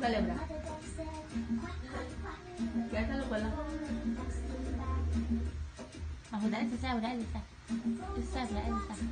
Boleh berapa? Biasa lupa lah. Hồi nãy thì sao, hồi nãy thì sao? Thì sao, hồi nãy thì sao?